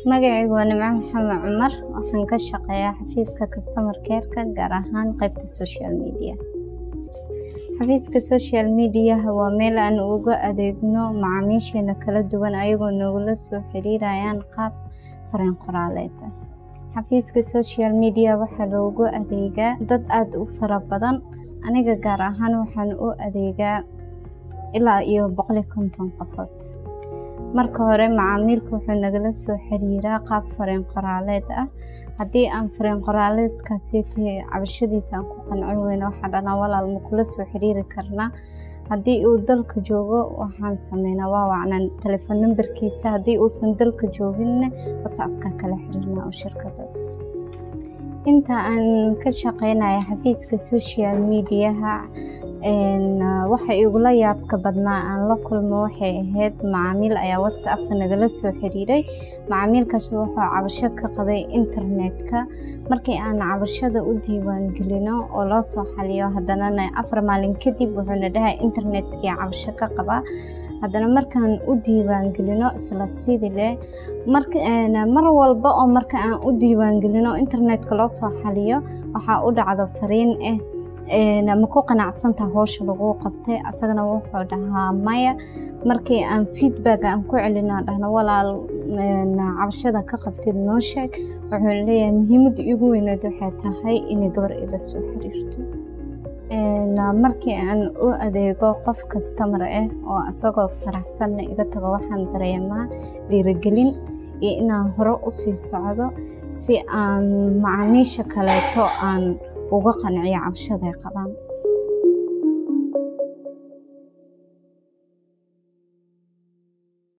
magacaygu waa Nimco Maxamed Cumar waxaan ka shaqeeyaa xafiiska customer care-ka gaar ahaan qaybta social media. xafiiska social media waa meel aan uga adeegno macaamiisheena kala duwan ayagoo nagula soo xiriirayaan qaab fariin qoraaleed. xafiiska social media waxaa loogu adeegaa dad aad u fara badan. aniga gaar ahaan waxaan u adeegaa ilaa iyo 150 qofood. marka hore macaamilku wuxuu nagala soo xiriiraa qaab fariin qoraaleed ah. haddii aan fariin qoraaleedkaasi cabashadiisa aan ku qancin weyno waxaan dhahnaa walaal ma kula soo xiriiri karnaa. haddii uu dalka joogo waxaan sameynaa waa wacnaan telefoon numberkiisa. haddii uusan dalka jooginna whatsappka kala xiriirnaa oo shirkadda. inta aan ka shaqeynayo xafiiska social media-ha waxa igula yaabka badnaa aan la kulmo waxay ahayd macaamiil ayaa whatsappka nagala soo xiriiray. macaamiilkaas wuxuu cabasho ka qabay internetka. markii aan cabashada u diiwaan gelino oo loo soo xaliyo haddana 4 maalin kadib wuxuuna dhahay internetkii cabasho ka qaba. haddana markaan u diiwaan gelino isla sidii leh mar walba oo marka aan u diiwaan gelino internetka loo soo xaliyo waxaa u dhacdo fariin ma ku qanacsantahay hawsha lagu qabtay. asagana wuxuu dhahaa maya. markii aan feedback aan ku celino dhahna walaal cabashada ka qabtid noo sheeg. wuxuu leeyahay muhiimadda ugu weyneed waxay tahay inay gabar ila soo xiriirto. markii aan u adeego qof customer oo asagoo faraxsan iga tago waxaan dareemaa dhiirigelin iyo inaan hore u sii socdo si aan macaamiisha kaleeto aan uga qanciyo cabashada ay qabaan.